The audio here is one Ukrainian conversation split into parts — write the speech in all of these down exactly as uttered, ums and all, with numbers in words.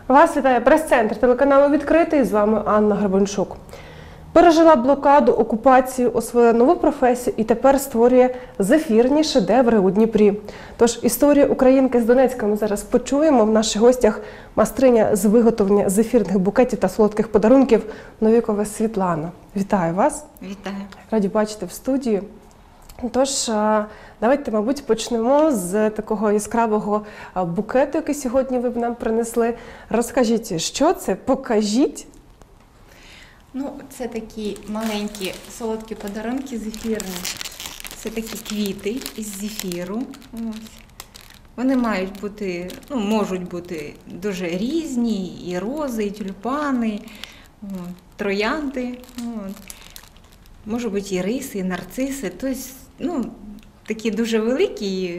Вас вітає прес-центр телеканалу «Відкритий», з вами Анна Гребенчук. Пережила блокаду, окупацію, освоїла нову професію і тепер створює зефірні шедеври у Дніпрі. Тож історію українки з Донецька ми зараз почуємо. В наших гостях майстриня з виготовлення зефірних букетів та солодких подарунків Новікова Світлана. Вітаю вас. Вітаю. Раді бачити в студії. Тож, давайте, мабуть, почнемо з такого яскравого букету, який сьогодні ви б нам принесли. Розкажіть, що це? Покажіть. Ну, це такі маленькі солодкі подарунки зефірні. Це такі квіти із зефіру. Ось. Вони мають бути, ну, можуть бути дуже різні, і рози, і тюльпани, от, троянди. От. Може бути і риси, і нарциси. Тобто, ну, такі дуже великі.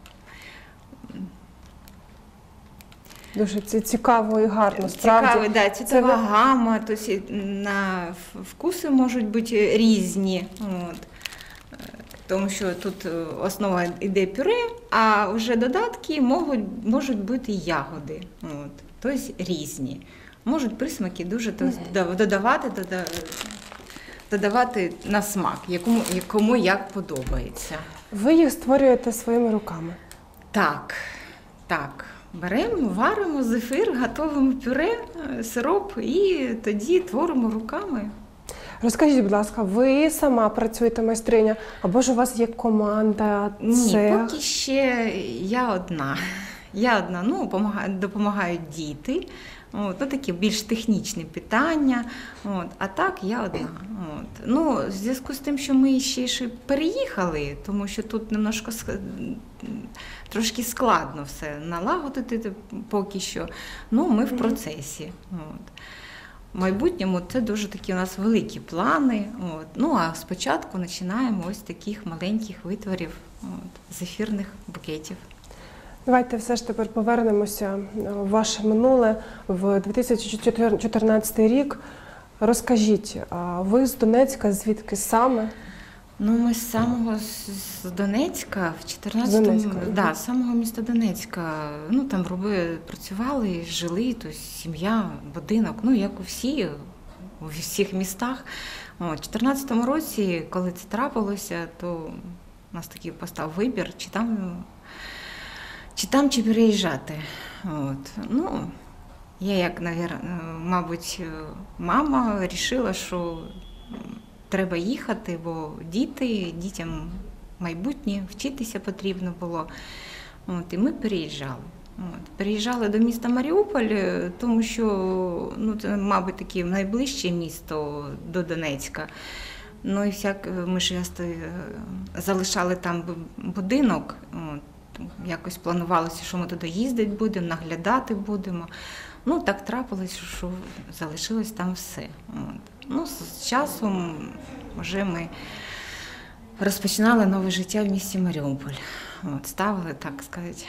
Дуже цікаво і гарно, справді. Цікаво, да, цвітова це... гама, тобто на вкуси можуть бути різні. От. Тому що тут основа йде пюре, а вже додатки можуть, можуть бути ягоди. От. Тобто різні. Можуть присмаки дуже тобто, додавати, додавати на смак, якому, якому як подобається. Ви їх створюєте своїми руками? Так, так. Беремо, варимо зефір, готуємо пюре, сироп і тоді творимо руками. Розкажіть, будь ласка, ви сама працюєте майстриня, або ж у вас є команда? Ні, цех? поки ще я одна. Я одна, ну, допомагають діти, от, ну, такі більш технічні питання, от, а так я одна. От. Ну, в зв'язку з тим, що ми ще ж переїхали, тому що тут немножко трошки складно все налагодити поки що, ну, ми в процесі. От. В майбутньому це дуже такі у нас великі плани. От. Ну, а спочатку починаємо ось таких маленьких витворів, от, зефірних букетів. Давайте все ж тепер повернемося в ваше минуле, в дві тисячі чотирнадцятий рік. Розкажіть, ви з Донецька, звідки саме? Ну, ми з самого з Донецька, в чотирнадцятому, да, з самого міста Донецька. Ну, там робили, працювали, жили, тобто сім'я, будинок, ну, як у всі, у всіх містах. О, в чотирнадцятому році, коли це трапилося, то у нас такий постав вибір, чи там, чи там, чи переїжджати. От. Ну, я, як, мабуть, мама вирішила, що треба їхати, бо діти, дітям майбутнє, вчитися потрібно було. От, і ми переїжджали. От, переїжджали до міста Маріуполь, тому що, ну, це, мабуть, таке найближче місто до Донецька. Ну і всяк, ми ж залишали там будинок, от, якось планувалося, що ми туди їздити будемо, наглядати будемо. Ну, так трапилось, що залишилось там все. От. Ну, з часом вже ми розпочинали нове життя в місті Маріуполь. От, ставили, так сказати,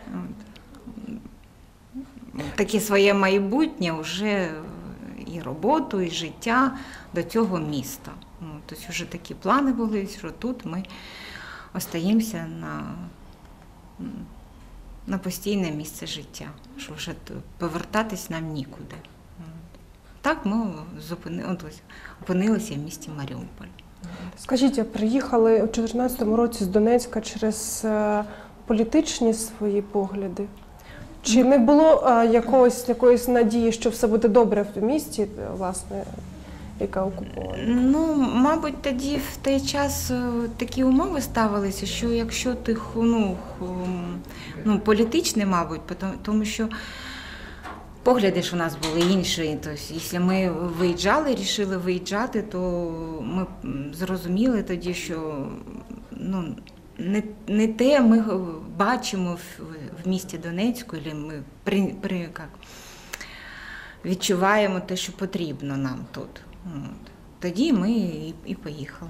от, таке своє майбутнє, вже і роботу, і життя до цього міста. От, тобто вже такі плани були, що тут ми остаємося на, на постійне місце життя, що вже повертатись нам нікуди. Так ми опинилися в місті Маріуполь. Скажіть, приїхали у дві тисячі чотирнадцятому році з Донецька через політичні свої погляди? Чи не було якогось, якоїсь надії, що все буде добре в місті, власне, яка окупована? Ну, мабуть, тоді в той час такі умови ставилися, що якщо ти, ну, ну політичний, мабуть, тому що погляди ж у нас були інші. Тобто, якщо ми виїжджали, вирішили виїжджати, то ми зрозуміли тоді, що, ну, не, не те ми бачимо в, в місті Донецьку, або ми при, при, як, відчуваємо те, що потрібно нам тут. От. Тоді ми і, і поїхали.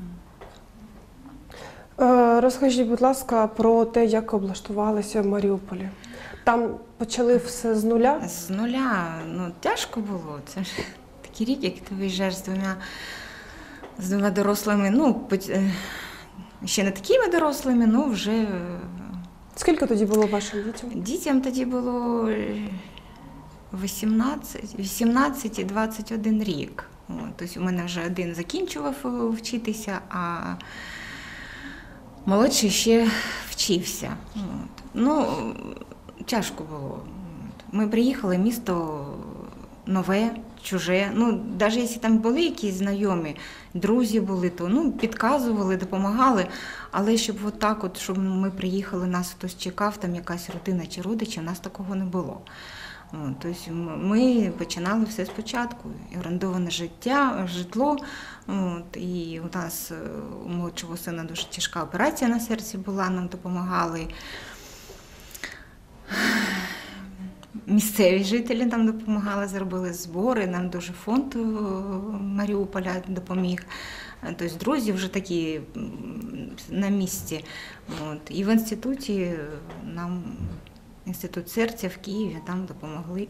Розкажіть, будь ласка, про те, як облаштувалися в Маріуполі. Там почали все з нуля? З нуля. Ну, тяжко було. Це ж такий рік, як ти виїжджаєш з двома, з двома дорослими, ну, ще не такими дорослими, ну, вже... Скільки тоді було вашим дітям? Дітям тоді було вісімнадцять, вісімнадцять і двадцять один рік. От, тобто у мене вже один закінчував вчитися, а молодший ще вчився. От. Ну, тяжко було. Ми приїхали, місто нове, чуже. Ну, навіть якщо там були якісь знайомі, друзі були, то ну, підказували, допомагали. Але щоб от так, от, щоб ми приїхали, нас хтось чекав, там якась родина чи родичі, у нас такого не було. От, тобто ми починали все спочатку. І орендоване життя, житло. От, і у нас у молодшого сина дуже тяжка операція на серці була, нам допомагали. Місцеві жителі нам допомагали, зробили збори, нам дуже фонд Маріуполя допоміг. Тобто друзі вже такі на місці. От. І в інституті нам, інститут серця в Києві, там допомогли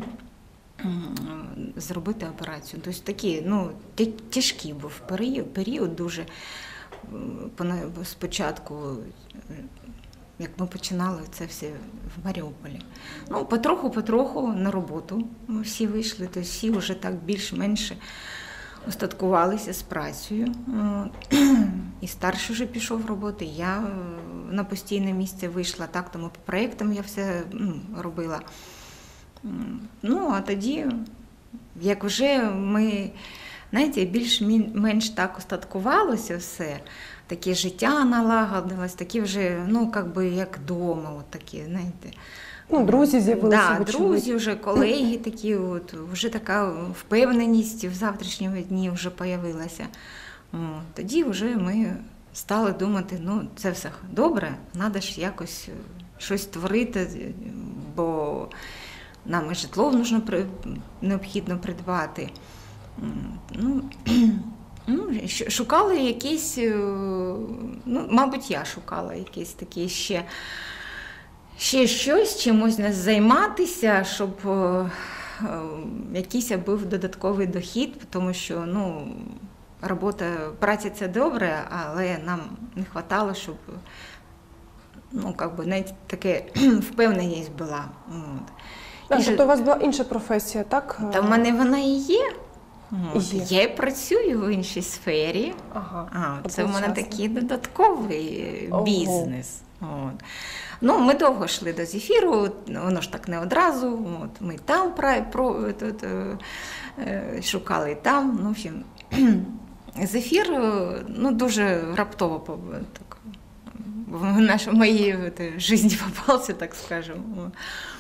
зробити операцію. Тобто такі, ну, тяжкий був період, період дуже спочатку. Як ми починали це все в Маріуполі. Ну, потроху-потроху на роботу ми всі вийшли, то всі вже так більш-менш остаткувалися з працею. І старший вже пішов роботи, я на постійне місце вийшла, так, тому по проєктам я все ну, робила. Ну, а тоді, як вже ми, знаєте, більш-менш так остаткувалося все, таке життя налагодилось, такі вже, ну, як би, як вдома, от такі, знаєте. Ну, друзі з'явилися. Да, друзі, вже колеги такі, от, вже така впевненість в завтрашньому дні вже з'явилася. Тоді вже ми стали думати, ну, це все добре, треба ж якось щось творити, бо нам і житло нужно, необхідно придбати. Ну, ну, шукали якісь, ну, мабуть, я шукала якісь такі ще, ще щось, чимось займатися, щоб якийсь був додатковий дохід, тому що, ну, робота, праця – це добре, але нам не вистачало, щоб, ну, як би, навіть таке впевненість була. А, тобто у вас була інша професія, так? Та в мене вона і є. От, є. Я працюю в іншій сфері. Ага, а, це в мене такий додатковий Ого. бізнес. От. Ну, ми довго йшли до зефіру, воно ж так не одразу. От, ми там про, про, тут, е, шукали і там. Ну, в общем, зефір, ну, дуже раптово так, в нашій моїй житті попався, так скажемо.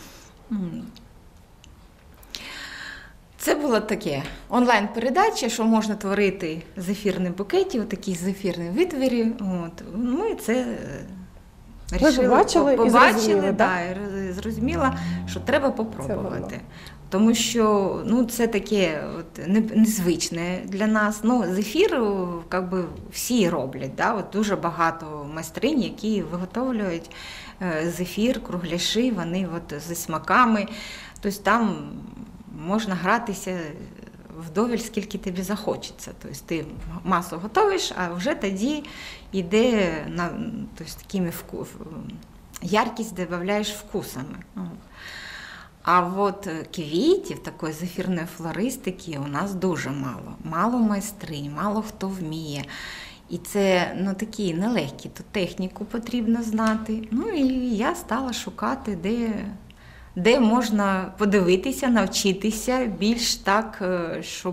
Це було таке онлайн-передача, що можна творити зефірні букети, отакі зефірні витвори. От. Ми це Ви бачили, побачили, і зрозуміли, да, і зрозуміла, що треба попробувати. Тому що, ну, це таке от, незвичне для нас. Ну, зефір, як би, всі роблять. Да? От дуже багато майстринь, які виготовлюють зефір, кругляші, вони от, зі смаками. Тобто там можна гратися вдоволь, скільки тобі захочеться. Тобто ти масу готуєш, а вже тоді йде на, тобто, такими вку... яркість додаєш вкусами. А от квітів, такої зефірної флористики у нас дуже мало. Мало майстринь, мало хто вміє. І це, ну, такі нелегкі, тут техніку потрібно знати. Ну і я стала шукати, де, де можна подивитися, навчитися більш так, щоб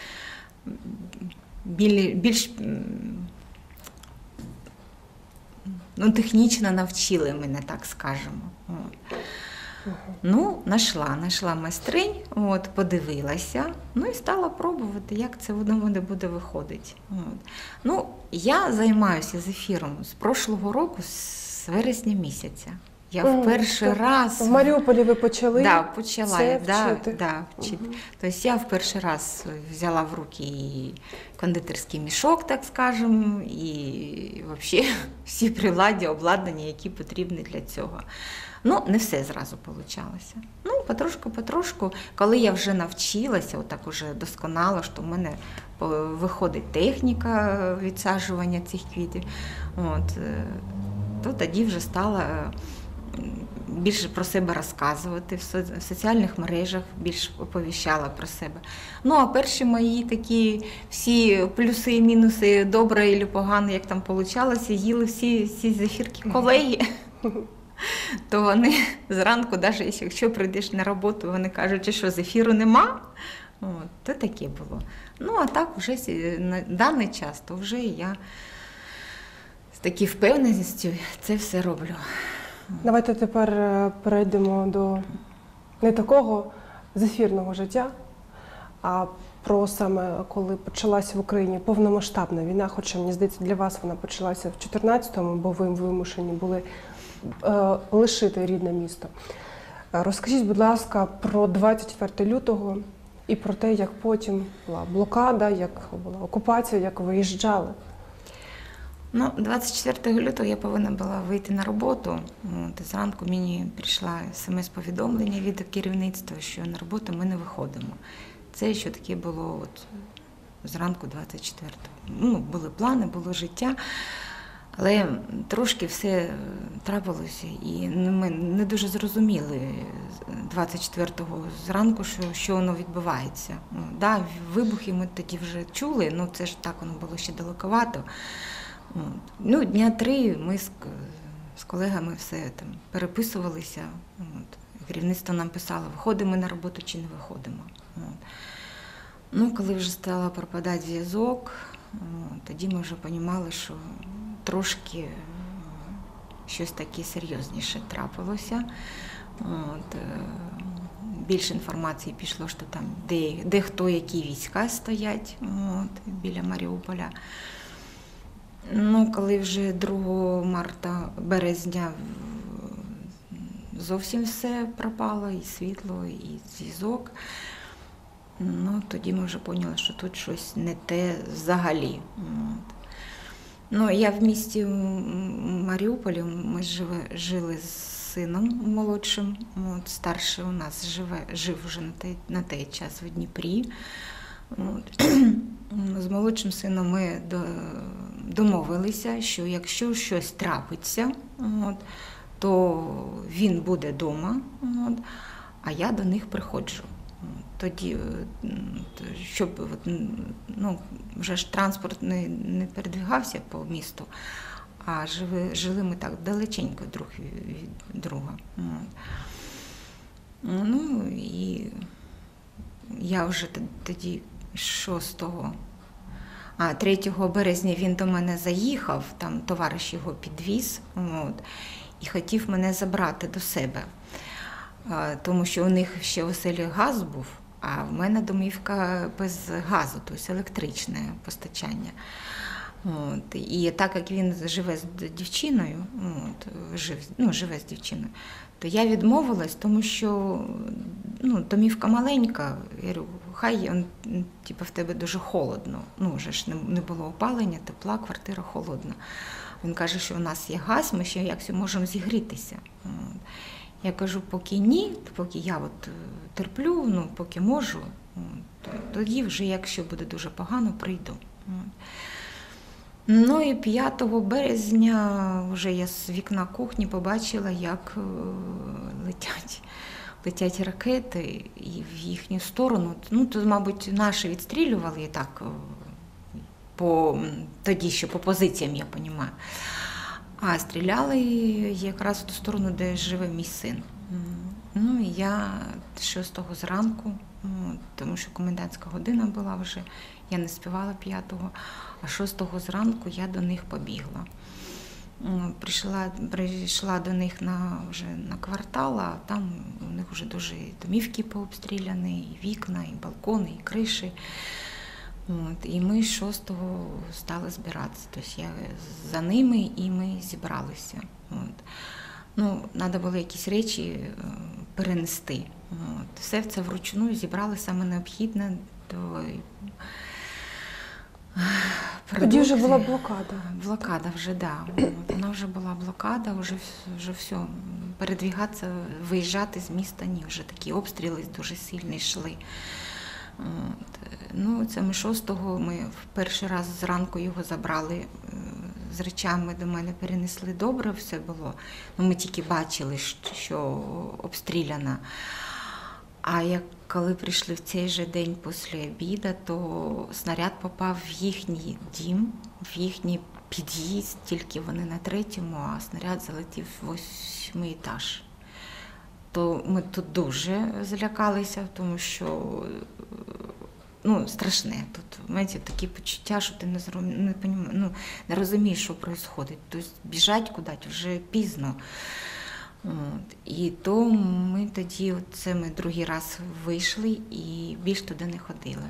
більш, ну, технічно навчили мене, так скажемо. Ну, знайшла, знайшла майстринь, от, подивилася, ну і стала пробувати, як це воно буде виходити. От. Ну, я займаюся зефіром з прошлого року, з вересня місяця. Я в перший раз... В Маріуполі ви почали да, почала, це да, вчити? Да, вчити. Угу. Тобто я в перший раз взяла в руки і кондитерський мішок, так скажемо, і взагалі всі приладдя, обладнання, які потрібні для цього. Ну, не все зразу вийшло. Ну, потрошку-потрошку, коли я вже навчилася, отак уже досконало, що в мене виходить техніка відсаджування цих квітів, от, то тоді вже стала більше про себе розказувати в соціальних мережах, більше оповіщала про себе. Ну, а перші мої такі всі плюси і мінуси, добре і погано, як там вийшло, їли всі ці зефірки колеги. То вони зранку, навіть якщо прийдеш на роботу, вони кажуть, що зефіру нема, от, то таке було. Ну, а так вже на даний час, то вже я з такою впевненістю це все роблю. Давайте тепер перейдемо до не такого зефірного життя, а про саме, коли почалася в Україні повномасштабна війна, хоча, мені здається, для вас вона почалася в чотирнадцятому, бо ви вимушені були е, лишити рідне місто. Розкажіть, будь ласка, про двадцять четвертого лютого і про те, як потім була блокада, як була окупація, як виїжджали. Ну, двадцять четвертого лютого я повинна була вийти на роботу. От, зранку мені прийшла смс-повідомлення від керівництва, що на роботу ми не виходимо. Це що таке було от, зранку двадцять четвертого. Ну, були плани, було життя, але трошки все трапилося, і ми не дуже зрозуміли двадцять четвертого зранку, що, що воно відбувається. Ну, да, вибухи ми тоді вже чули, але ну, це ж так воно було ще далековато. От. Ну, дня три ми з, з колегами все там переписувалися. От. Керівництво нам писало, виходимо на роботу чи не виходимо. От. Ну, коли вже стало пропадати зв'язок, тоді ми вже розуміли, що трошки щось таке серйозніше трапилося. От. Більше інформації пішло, що там де, де хто, які війська стоять от, біля Маріуполя. Ну, коли вже другого марта, березня зовсім все пропало, і світло, і зв'язок, ну, тоді ми вже поняли, що тут щось не те взагалі. От. Ну, я в місті Маріуполі, ми живе, жили з сином молодшим, от, старший у нас живе, жив вже на той, на той час в Дніпрі. От. З молодшим сином ми домовилися, що якщо щось трапиться, от, то він буде вдома, от, а я до них приходжу. Тоді, щоб ну, вже ж транспорт не, не передвигався по місту, а жили, жили ми так далеченько друг від друга. От. Ну і я вже тоді шостого, а третього березня він до мене заїхав, там товариш його підвіз, от, і хотів мене забрати до себе, тому що у них ще в оселі газ був, а в мене домівка без газу, тобто електричне постачання. От, і так як він живе з дівчиною, от, жив, ну, живе з дівчиною, то я відмовилась, тому що ну, домівка маленька, я говорю, хай он, типу, в тебе дуже холодно, ну вже ж не було опалення, тепла, квартира холодна. Він каже, що у нас є газ, ми ще якось можемо зігрітися. Я кажу, поки ні, поки я от терплю, ну, поки можу, тоді вже, якщо буде дуже погано, прийду. Ну і п'ятого березня вже я з вікна кухні побачила, як летять, летять ракети і в їхню сторону. Ну, то, мабуть, наші відстрілювали так, по, тоді ще по позиціям, я розумію. А стріляли якраз в ту сторону, де живе мій син. Ну і я шостого зранку, тому що комендантська година була вже, я не співала п'ятого, а шостого зранку я до них побігла. Прийшла, прийшла до них на, вже на квартал, а там у них вже дуже домівки пообстріляні, і вікна, і балкони, і криші. От, і ми з шостого стали збиратися. Тобто я за ними і ми зібралися. От. Ну, треба було якісь речі перенести. От. Все це вручну зібрали саме необхідне до тоді вже була блокада. Блокада вже, так. Да. Вона вже була блокада, вже, вже все. Передвігатися, виїжджати з міста, ні, вже такі обстріли дуже сильні йшли. От. Ну, це ми шостого, ми в перший раз зранку його забрали з речами до мене перенесли добре, все було. Ну, ми тільки бачили, що обстріляна. А як коли прийшли в цей же день після обіду, то снаряд попав в їхній дім, в їхній під'їзд, тільки вони на третьому, а снаряд залетів в восьмий етаж. То ми тут дуже злякалися, тому що ну, страшне. Тут, знаєте, такі почуття, що ти не, не, ну, не розумієш, що відбувається. Тобто біжать кудись вже пізно. От. І то ми тоді, це ми другий раз вийшли і більш туди не ходили.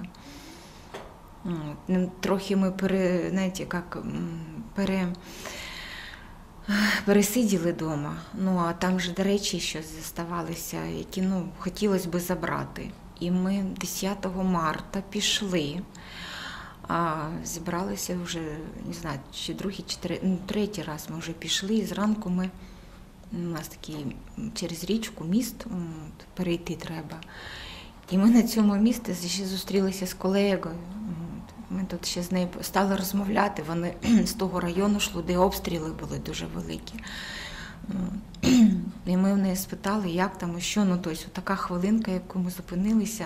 От. Трохи ми пере, знаєте, як, пере, пересиділи вдома, ну а там же, до речі, щось залишалися, які ну, хотілося б забрати. І ми десятого марта пішли, а зібралися вже, не знаю, чи другий, чи третій, ну, третій раз ми вже пішли, і зранку ми, у нас такий через річку міст, от, перейти треба. І ми на цьому місці ще зустрілися з колегою. Ми тут ще з нею стали розмовляти, вони з того району йшли, де обстріли були дуже великі. І ми в неї спитали, як там і що, ну, тобто, така хвилинка, яку ми зупинилися,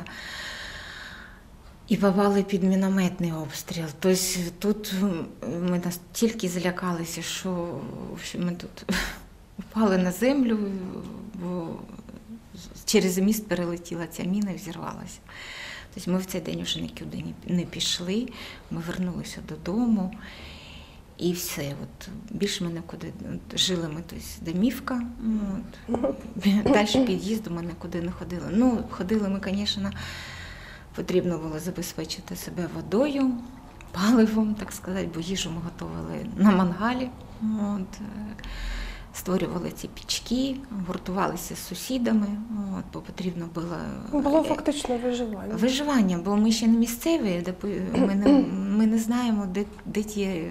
і попали під мінометний обстріл. Тобто тут ми настільки злякалися, що ми тут впали на землю, бо через міст перелетіла ця міна і взірвалася. Тобто ми в цей день вже нікуди не пішли, ми вернулися додому. І все, от, більше ми нікуди, от, жили ми, тобто, домівка, от, далі під'їзду ми нікуди не ходили. Ну, ходили ми, звісно, потрібно було забезпечити себе водою, паливом, так сказати, бо їжу ми готували на мангалі, от, створювали ці пічки, гуртувалися з сусідами, от, бо потрібно було... Було фактично виживання. Виживання, бо ми ще не місцеві, ми не, ми не знаємо, де, де, ті,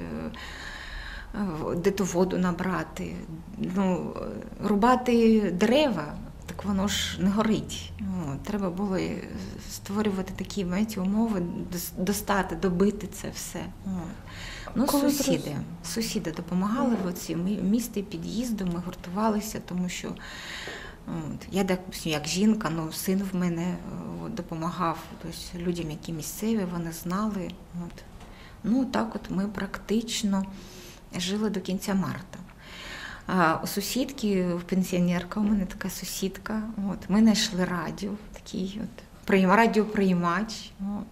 де ту воду набрати. Ну, рубати дерева, так воно ж не горить. От, треба було створювати такі, знаєте, умови, достати, добити це все. От. Ну, сусіди. Сусіди допомагали в оці місті, під'їзду, ми гуртувалися, тому що от, я як жінка, ну, син в мене от, допомагав тобто, людям, які місцеві, вони знали. От. Ну, так от ми практично жили до кінця марта. А у сусідки, пенсіонерка, у мене така сусідка, от, ми знайшли радіо, такий от, радіоприймач. От.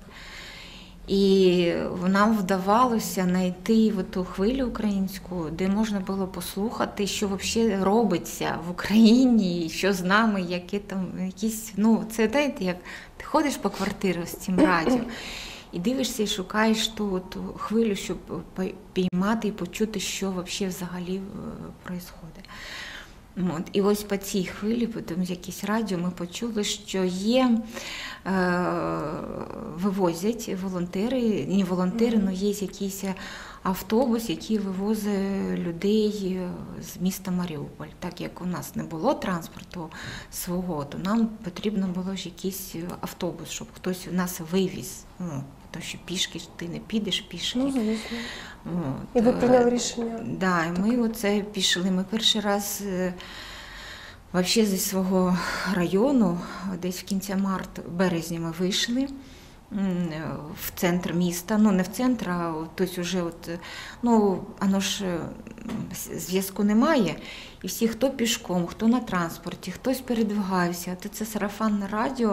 І нам вдавалося знайти ту хвилю українську, де можна було послухати, що взагалі робиться в Україні, що з нами, які там якісь, ну, це, знаєте, як ти ходиш по квартирі з цим радіо і дивишся і шукаєш ту, ту хвилю, щоб піймати і почути, що взагалі відбувається. От. І ось по цій хвилі, потім з якісь радіо, ми почули, що є, е, вивозять волонтери, не волонтери, але є якийсь автобус, який вивозить людей з міста Маріуполь. Так як у нас не було транспорту свого, то нам потрібно було ж якийсь автобус, щоб хтось нас вивіз. Ну, тому що пішки ти не підеш пішки. Ну, звісно. От. І ви прийняли рішення? Так, да, і ми оце пішли. Ми перший раз взагалі зі свого району, десь в кінці марта, березня ми вийшли в центр міста, ну не в центр, а тобто вже от, ну, воно ж зв'язку немає, і всі, хто пішком, хто на транспорті, хтось передвигався, то це сарафанне радіо,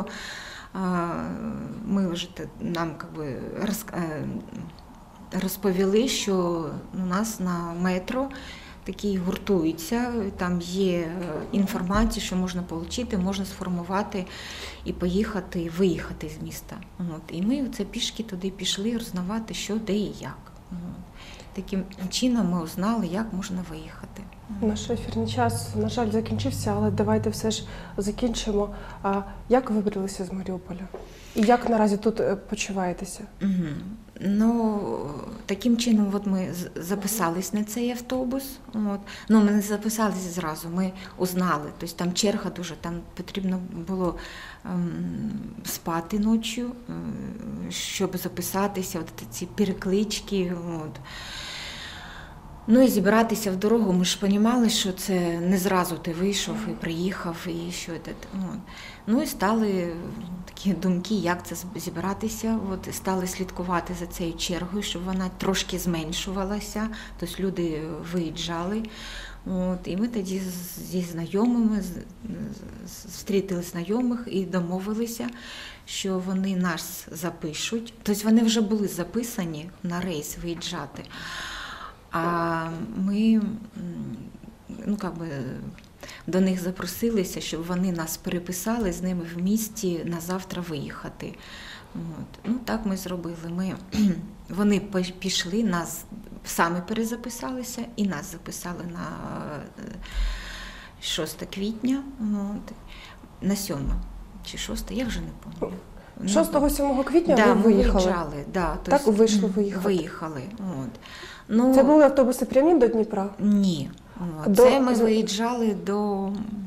ми вже нам якби розповіли, що у нас на метро такі гуртуються, там є інформація, що можна отримати, можна сформувати і поїхати, і виїхати з міста. От. І ми це пішки туди пішли роззнавати, що, де і як. От. Таким чином ми узнали, як можна виїхати. Наш ефірний час, на жаль, закінчився, але давайте все ж закінчимо. А як ви вибралися з Маріуполя? І як наразі тут почуваєтеся? Угу. Ну, таким чином от ми записались на цей автобус. От. Ну, ми не записалися зразу, ми узнали. Тобто там черга дуже, там потрібно було ем, спати ночі, щоб записатися, от ці переклички. От. Ну і зібратися в дорогу, ми ж розуміли, що це не зразу ти вийшов і приїхав, і що це. Ну і стали такі думки, як це зібратися. От, стали слідкувати за цією чергою, щоб вона трошки зменшувалася, тобто люди виїжджали. От, і ми тоді зі знайомими зустріли знайомих і домовилися, що вони нас запишуть. Тобто вони вже були записані на рейс виїжджати. А ми ну, как би, до них запросилися, щоб вони нас переписали з ними в місті на завтра виїхати. От. Ну так ми зробили. Ми, вони пішли, нас самі перезаписалися і нас записали на шостого квітня, от, на сьоме чи шосте, я вже не пам'ятаю. шостого-сьомого квітня да, ви виїхали? Виїжджали, да, так тобто, вийшло виїхати? Виїхали. От. Ну, це були автобуси прямі до Дніпра? Ні. От. До... Це ми виїжджали до,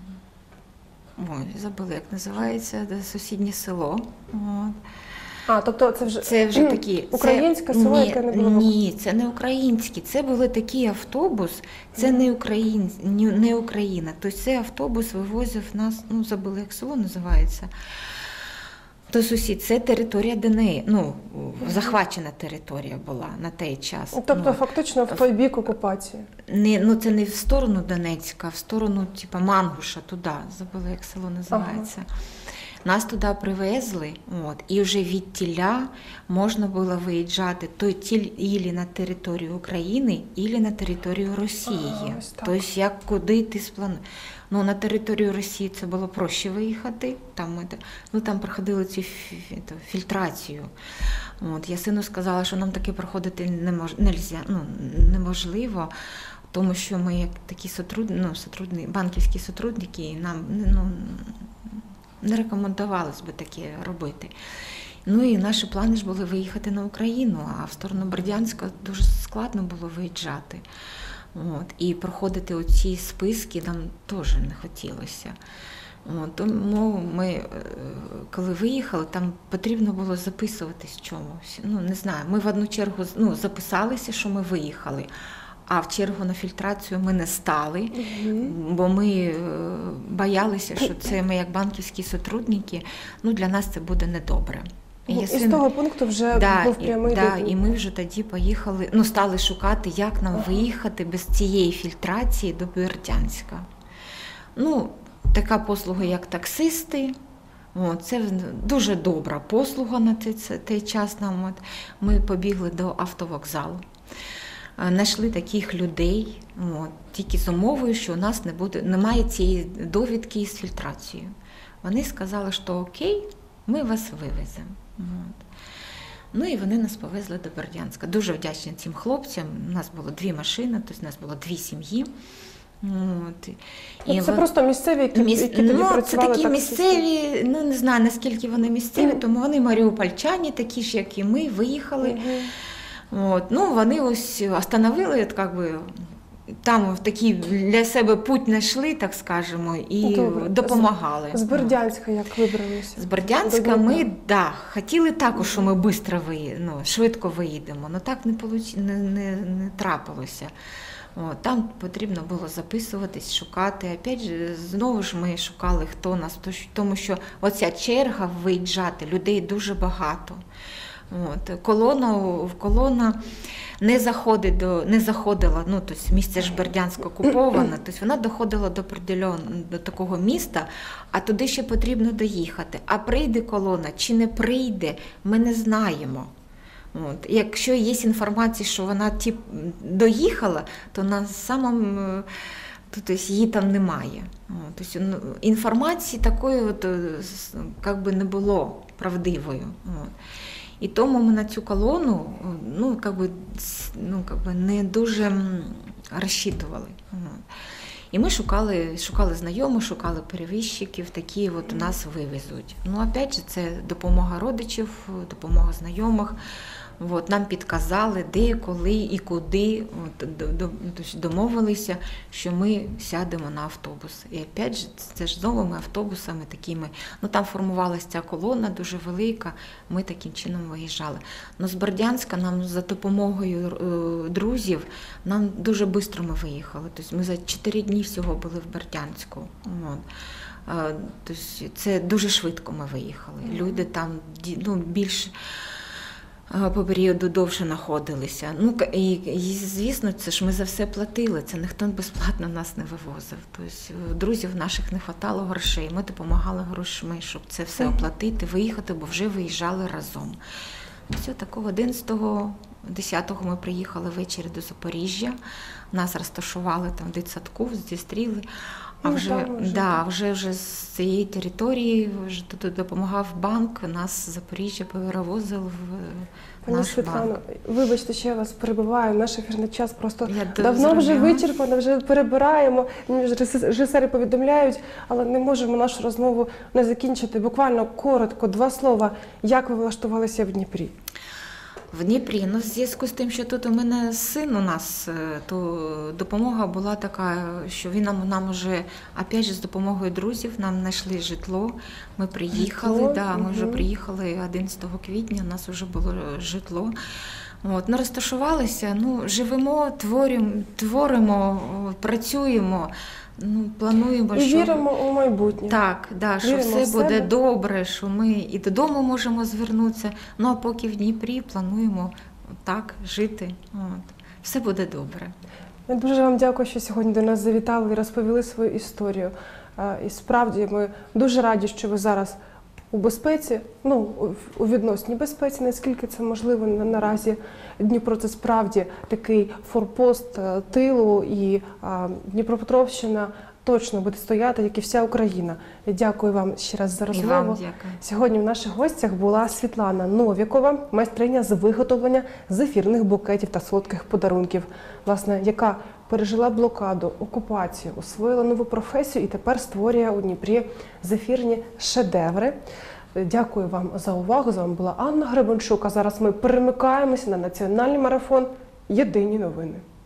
ой, забула, як називається, до сусіднє село. От. А, тобто це вже, це вже такі, українське це, село, ні, яке не було? Ні, це не українське. Це були такий автобус, це не, Україн, не Україна. Тобто цей автобус вивозив нас, ну забула, як село називається, то сусід, це територія ДНР, ну, захвачена територія була на той час. Тобто ну, фактично в той бік окупації? Не, ну це не в сторону Донецька, а в сторону типу, Мангуша, туди, забула, як село називається. Ага. Нас туди привезли, от, і вже від тіля можна було виїжджати то ілі на територію України, ілі на територію Росії. Ага, тобто, як куди ти сплануєш. Ну, на територію Росії це було проще виїхати, там, ми, ну, там проходили цю фільтрацію. От, я сину сказала, що нам таке проходити немож, нельзя, ну, неможливо, тому що ми як такі сотрудники, ну, сотрудники, банківські сотрудники, нам ну, не рекомендувалось би таке робити. Ну і наші плани ж були виїхати на Україну, а в сторону Бердянська дуже складно було виїжджати. От, і проходити оці списки нам теж не хотілося. От, тому ми, коли виїхали, там потрібно було записуватись в чомусь. Ну, не знаю, ми в одну чергу ну, записалися, що ми виїхали, а в чергу на фільтрацію ми не стали, угу. бо ми боялися, що це ми як банківські сотрудники, ну, для нас це буде недобре. І, і з того пункту вже да, був прямий і, да, до... і ми вже тоді поїхали, ну, стали шукати, як нам виїхати без цієї фільтрації до Бердянська. Ну, така послуга, як таксисти, о, це дуже добра послуга на той, той час нам. От. Ми побігли до автовокзалу, знайшли таких людей, от, тільки з умовою, що у нас не буде, немає цієї довідки з фільтрацією. Вони сказали, що окей, ми вас вивеземо. От. Ну і вони нас повезли до Бердянська. Дуже вдячні цим хлопцям. У нас було дві машини, тобто у нас було дві сім'ї. От. І це вон... просто місцеві, які, Міс... які тоді ну, працювали? Це такі місцеві, ну не знаю, наскільки вони місцеві, тому вони маріупольчані, такі ж, як і ми, виїхали. Угу. От. Ну, вони ось остановили, от, как би, там такий для себе путь знайшли, так скажемо, і Добре. допомагали. З, з Бердянська як вибралися? З Бердянська ми, да, хотіли також, що ми швидко виїдемо, ну, швидко виїдемо, але так не, получ... не, не, не трапилося. О, там потрібно було записуватись, шукати. Опять же, знову ж ми шукали, хто нас, тому що оця черга виїжджати, людей дуже багато. От, колона, колона не, заходить до, не заходила, ну, тобто місце ж Бердянськ окуповане, тобто вона доходила до, до такого міста, а туди ще потрібно доїхати. А прийде колона чи не прийде, ми не знаємо. От. Якщо є інформація, що вона тип, доїхала, то на самому тобто, її там немає. От. Тобто, інформації такої от, як би не було правдивою. От. І тому ми на цю колону ну, как би, ну, как би не дуже розчитували. І ми шукали, шукали знайомих, шукали перевізчиків, такі от нас вивезуть. Ну, опять же, це допомога родичів, допомога знайомих. От, нам підказали, де, коли і куди. От, до, до, домовилися, що ми сядемо на автобус. І опять же, це ж з новими автобусами такими. Ну, там формувалася ця колона дуже велика, ми таким чином виїжджали. Ну, з Бердянська нам за допомогою е, друзів, нам дуже швидко ми виїхали. Тобто ми за чотири дні всього були в Бердянську. От. Е, тобто це дуже швидко ми виїхали. Люди там ну, більш по періоду довше знаходилися. Ну, і, і, звісно, це ж ми за все платили, це ніхто безплатно нас не вивозив. Тобто друзів наших не вистачало грошей, ми допомагали грошми, щоб це все оплатити, виїхати, бо вже виїжджали разом. Все, такого одинадцятого десятого ми приїхали ввечері до Запоріжжя, нас розташували там в дитсадку, зустріли. А вже, ну, да, вже, вже з цієї території вже тут допомагав банк, нас з Запоріжжя перевозив в Пані наш Світлано, банк. Вибачте, що я вас перебиваю, наш ефірний час просто Я давно вже зрозуміла. вичерпано, вже перебираємо, мені вже режисери повідомляють, але не можемо нашу розмову не закінчити. Буквально коротко, два слова, як ви влаштувалися в Дніпрі? В Дніпрі, ну, в зв'язку з тим, що тут у мене син у нас, то допомога була така, що він нам, нам вже, опять же, з допомогою друзів, нам знайшли житло, ми приїхали, Житло? да, ми Угу. вже приїхали одинадцятого квітня, у нас вже було житло. От, ну, розташувалися, ну, живемо, творимо, творимо, працюємо, ну, плануємо, І що... віримо у майбутнє. Так, да, що Віримо все в буде себе. добре, що ми і додому можемо звернутися, ну а поки в Дніпрі плануємо так жити. От. Все буде добре. Я дуже вам дякую, що сьогодні до нас завітали і розповіли свою історію. А, І справді ми дуже раді, що ви зараз у безпеці, ну, у- у відносній безпеці, наскільки це можливо на- наразі. Дніпро – це справді такий форпост е, тилу, і а, Дніпропетровщина точно буде стояти, як і вся Україна. Я дякую вам ще раз за І розмову. вам дякую. Сьогодні в наших гостях була Світлана Новікова, майстриня з виготовлення зефірних букетів та солодких подарунків, власне, яка пережила блокаду, окупацію, освоїла нову професію і тепер створює у Дніпрі зефірні шедеври. Дякую вам за увагу. З вами була Анна Гребенчук. А зараз ми перемикаємося на національний марафон «Єдині новини».